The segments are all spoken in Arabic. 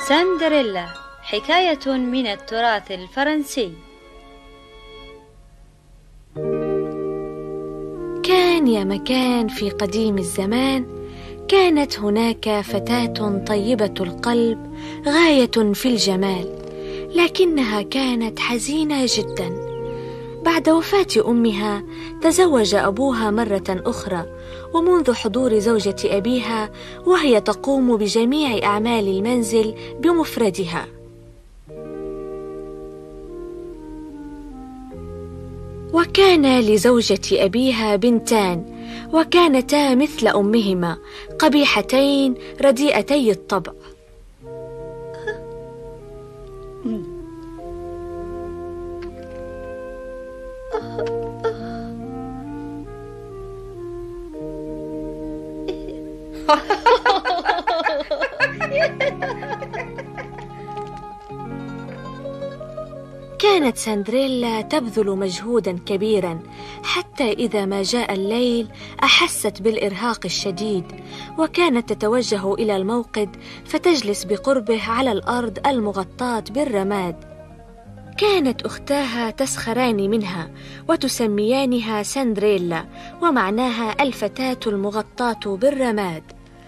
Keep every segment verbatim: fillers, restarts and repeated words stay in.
سندريلا حكاية من التراث الفرنسي. كان يا مكان في قديم الزمان، كانت هناك فتاة طيبة القلب غاية في الجمال، لكنها كانت حزينة جدا. بعد وفاة أمها تزوج أبوها مرة أخرى، ومنذ حضور زوجة أبيها وهي تقوم بجميع أعمال المنزل بمفردها. وكان لزوجة أبيها بنتان، وكانتا مثل أمهما، قبيحتين رديئتي الطبع. كانت سندريلا تبذل مجهودا كبيرا، حتى إذا ما جاء الليل أحست بالإرهاق الشديد، وكانت تتوجه إلى الموقد فتجلس بقربه على الأرض المغطاة بالرماد. كانت أختاها تسخران منها وتسميانها سندريلا، ومعناها الفتاة المغطاة بالرماد.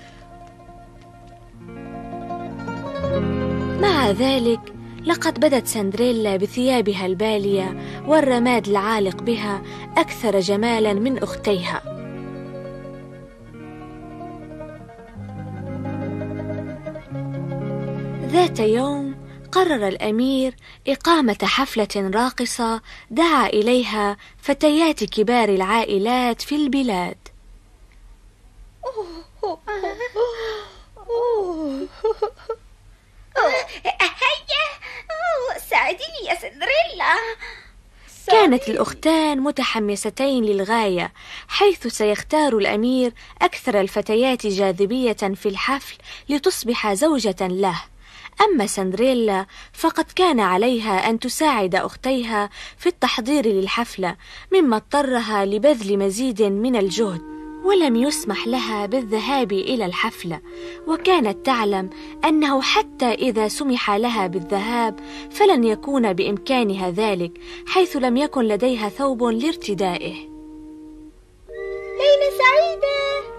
مع ذلك لقد بدت سندريلا بثيابها البالية والرماد العالق بها أكثر جمالا من أختيها. ذات يوم قرر الأمير إقامة حفلة راقصة دعا إليها فتيات كبار العائلات في البلاد. هيا ساعديني يا سندريلا. كانت الأختان متحمستين للغاية، حيث سيختار الأمير أكثر الفتيات جاذبية في الحفل لتصبح زوجة له. أما سندريلا فقد كان عليها أن تساعد أختيها في التحضير للحفلة، مما اضطرها لبذل مزيد من الجهد، ولم يسمح لها بالذهاب إلى الحفلة. وكانت تعلم أنه حتى إذا سمح لها بالذهاب فلن يكون بإمكانها ذلك، حيث لم يكن لديها ثوب لارتدائه. ليلة سعيدة.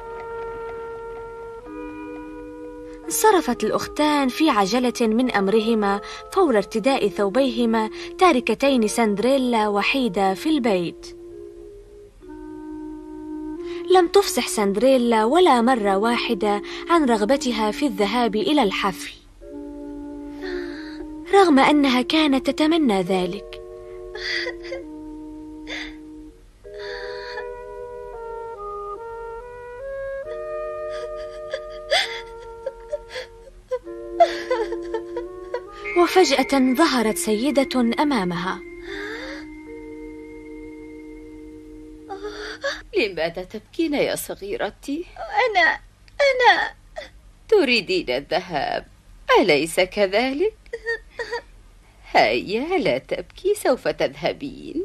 انصرفت الأختان في عجلة من أمرهما فور ارتداء ثوبيهما، تاركتين سندريلا وحيدة في البيت. لم تفصح سندريلا ولا مرة واحدة عن رغبتها في الذهاب إلى الحفل، رغم أنها كانت تتمنى ذلك. وفجأة ظهرت سيدة أمامها. لماذا تبكين يا صغيرتي؟ أنا أنا تريدين الذهاب، أليس كذلك؟ هيا لا تبكي، سوف تذهبين.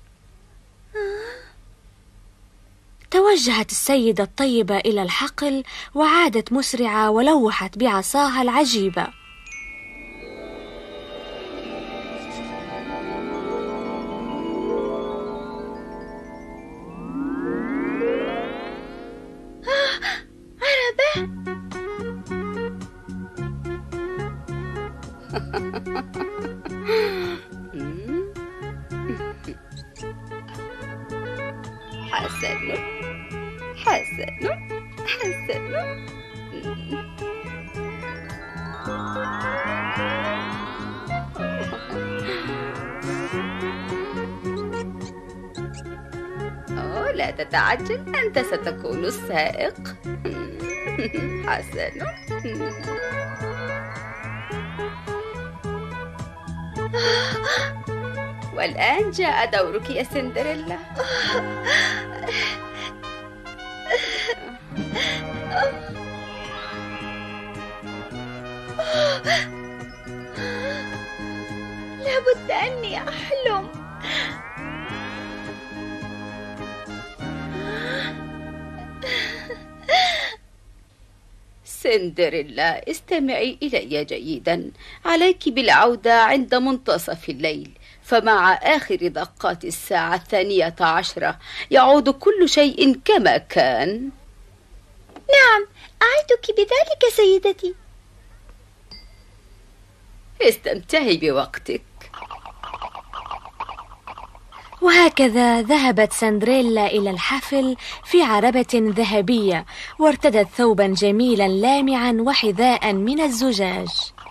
توجهت السيدة الطيبة إلى الحقل، وعادت مسرعة ولوحت بعصاها العجيبة. حسن حسن حسن. أوه لا تتعجل، أنت ستكون السائق. حسن. والآن جاء دورك يا سندريلا. لابد أني أحلم. سندريلا، استمعي إلي جيدا. عليك بالعودة عند منتصف الليل، فمع آخر دقات الساعة الثانية عشرة يعود كل شيء كما كان. نعم، أعدك بذلك سيدتي. استمتعي بوقتك. وهكذا ذهبت سندريلا إلى الحفل في عربة ذهبية، وارتدت ثوبا جميلا لامعا وحذاء من الزجاج.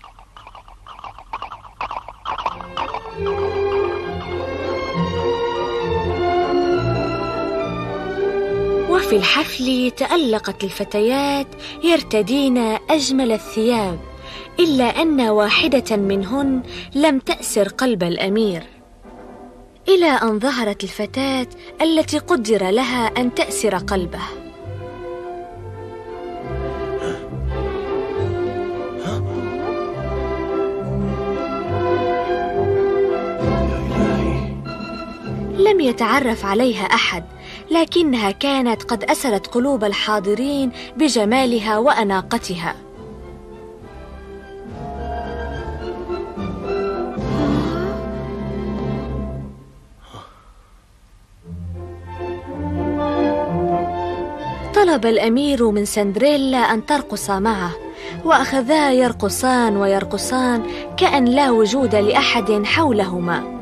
وفي الحفل تألقت الفتيات يرتدين أجمل الثياب، إلا أن واحدة منهن لم تأسر قلب الأمير، إلى أن ظهرت الفتاة التي قدر لها أن تأسر قلبه. لم يتعرف عليها أحد، لكنها كانت قد أسرت قلوب الحاضرين بجمالها وأناقتها. طلب الأمير من سندريلا أن ترقص معه، وأخذا يرقصان ويرقصان كأن لا وجود لأحد حولهما.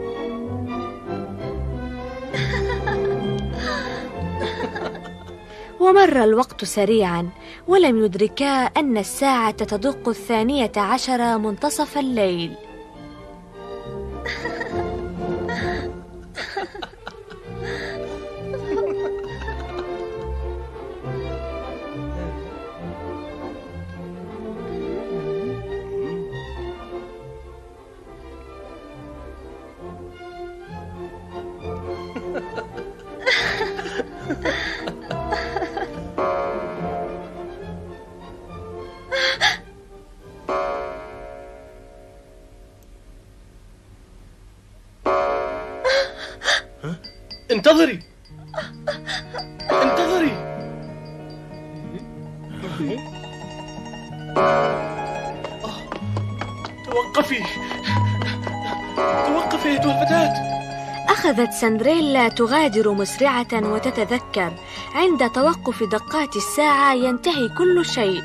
ومر الوقت سريعا، ولم يدركا أن الساعة تدق الثانية عشر منتصف الليل. انتظري انتظري. توقفي توقفي أيتها الفتاة. أخذت سندريلا تغادر مسرعة وتتذكر عند توقف دقات الساعة ينتهي كل شيء.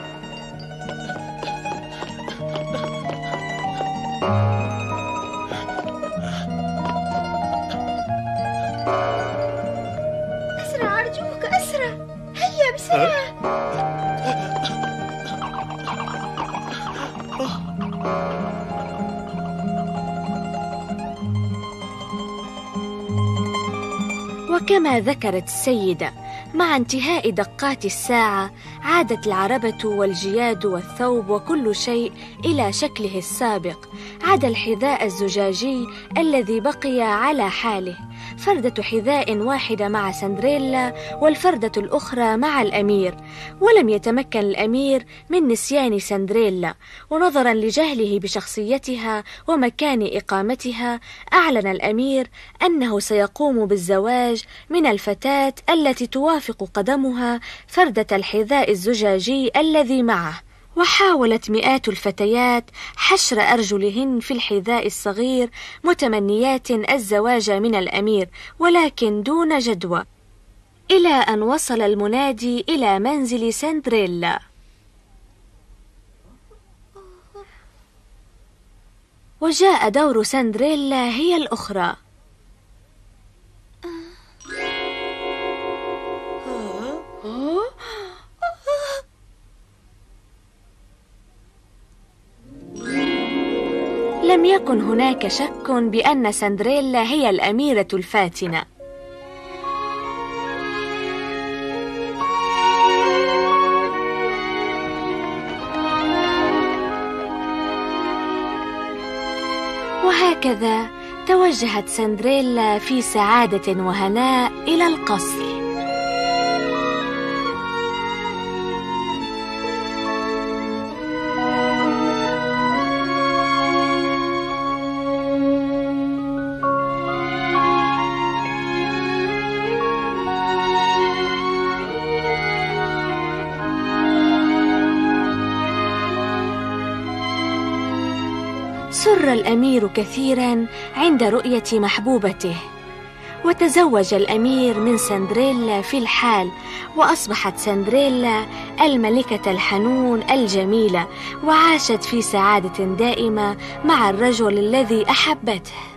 أسرع أرجوك، أسرع، هيا بسرعة. وكما ذكرت السيدة، مع انتهاء دقات الساعة عادت العربة والجياد والثوب وكل شيء إلى شكله السابق، عدا الحذاء الزجاجي الذي بقي على حاله، فردة حذاء واحدة مع سندريلا والفردة الأخرى مع الأمير. ولم يتمكن الأمير من نسيان سندريلا، ونظرا لجهله بشخصيتها ومكان إقامتها أعلن الأمير أنه سيقوم بالزواج من الفتاة التي توافق قدمها فردة الحذاء الزجاجي الذي معه. وحاولت مئات الفتيات حشر أرجلهن في الحذاء الصغير متمنيات الزواج من الأمير، ولكن دون جدوى، إلى أن وصل المنادي إلى منزل سندريلا. وجاء دور سندريلا هي الأخرى. لم يكن هناك شك بأن سندريلا هي الأميرة الفاتنة. وهكذا توجهت سندريلا في سعادة وهناء إلى القصر. سر الأمير كثيرا عند رؤية محبوبته، وتزوج الأمير من سندريلا في الحال، وأصبحت سندريلا الملكة الحنون الجميلة، وعاشت في سعادة دائمة مع الرجل الذي أحبته.